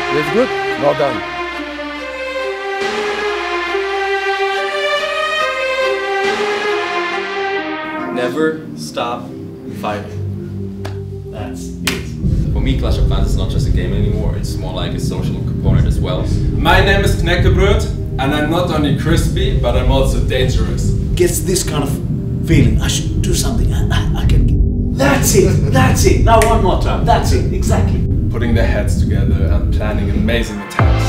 That's good. Well done. Never stop fighting. That's it. For me, Clash of Clans is not just a game anymore, it's more like a social component as well. My name is Knäckebröd, and I'm not only crispy, but I'm also dangerous. Gets this kind of feeling, I should do something, I can get... That's it! Now one more time, that's it, exactly. Putting their heads together and planning amazing attacks.